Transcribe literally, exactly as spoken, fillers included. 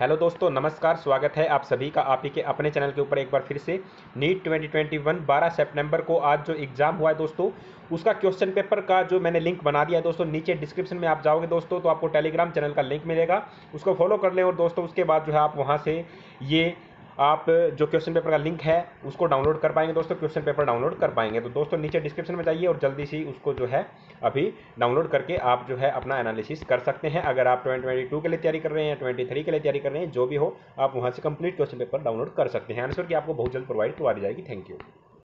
Hello दोस्तों, नमस्कार। स्वागत है आप सभी का आप ही के अपने चैनल के ऊपर एक बार फिर से। नीट ट्वेंटी ट्वेंटी वन बारह सितंबर को आज जो एग्ज़ाम हुआ है दोस्तों, उसका क्वेश्चन पेपर का जो मैंने लिंक बना दिया है दोस्तों, नीचे डिस्क्रिप्शन में आप जाओगे दोस्तों तो आपको टेलीग्राम चैनल का लिंक मिलेगा, उसको फॉलो कर लें। और दोस्तों उसके बाद जो है आप वहाँ से ये आप जो क्वेश्चन पेपर का लिंक है उसको डाउनलोड कर पाएंगे दोस्तों, क्वेश्चन पेपर डाउनलोड कर पाएंगे। तो दोस्तों नीचे डिस्क्रिप्शन में जाइए और जल्दी से उसको जो है अभी डाउनलोड करके आप जो है अपना एनालिसिस कर सकते हैं। अगर आप ट्वेंटी ट्वेंटी टू के लिए तैयारी कर रहे हैं, ट्वेंटी थ्री के लिए तैयारी कर रहे हैं, जो भी हो, आप वहाँ से कंप्लीट क्वेश्चन पेपर डाउनलोड कर सकते हैं। आंसर की आपको बहुत जल्द प्रोवाइड करवा दी जाएगी। Thank you.